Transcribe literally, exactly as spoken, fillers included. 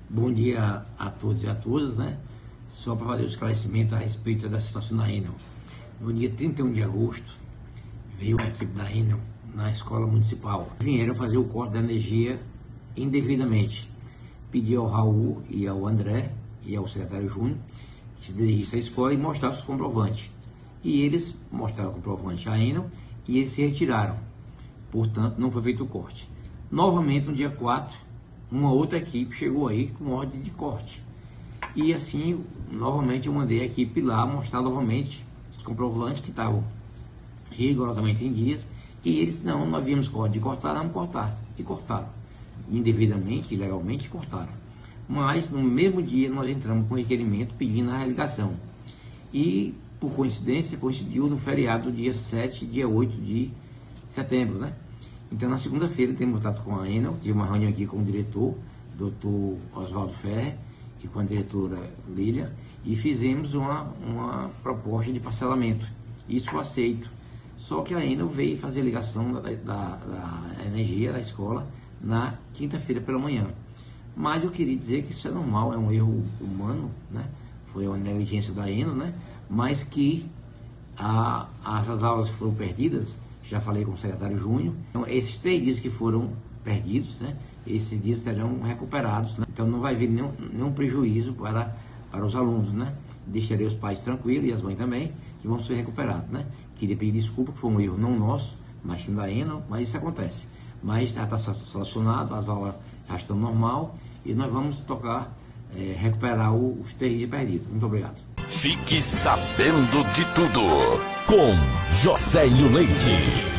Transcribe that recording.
Bom dia a todos e a todas, né? Só para fazer o esclarecimento a respeito da situação da Enel. No dia trinta e um de agosto, veio a equipe da Enel na escola municipal. Vieram fazer o corte da energia indevidamente. Pedi ao Raul e ao André e ao secretário Júnior que se dirigissem à escola e mostrassem os comprovantes. E eles mostraram o comprovante à Enel e eles se retiraram. Portanto, não foi feito o corte. Novamente, no dia quatro, uma outra equipe chegou aí com ordem de corte. E assim, novamente, eu mandei a equipe lá mostrar novamente os comprovantes que estavam rigorosamente em dias. E eles, não, nós vimos ordem de cortar, vamos cortar. E cortaram. Indevidamente, ilegalmente, cortaram. Mas, no mesmo dia, nós entramos com requerimento pedindo a religação. E, por coincidência, coincidiu no feriado do dia sete e dia oito de setembro, né? Então, na segunda-feira, temos contato com a Enel, tive uma reunião aqui com o diretor, doutor Oswaldo Ferrer, e com a diretora Lília, e fizemos uma, uma proposta de parcelamento. Isso foi aceito. Só que a Enel veio fazer ligação da, da, da energia da escola na quinta-feira pela manhã. Mas eu queria dizer que isso é normal, é um erro humano, né? Foi uma negligência da Enel, né? Mas que a, as aulas foram perdidas. Já falei com o secretário Júnior. Então, esses três dias que foram perdidos, né, esses dias serão recuperados, né? Então não vai haver nenhum, nenhum prejuízo para, para os alunos, né? Deixarei os pais tranquilos e as mães também, que vão ser recuperados, né? Queria pedir desculpa, que foi um erro não nosso, mas sim da Enel, mas isso acontece. Mas já está solucionado, as aulas já estão normal e nós vamos tocar, é, recuperar o, os três dias perdidos. Muito obrigado. Fique sabendo de tudo com Josélio Leite.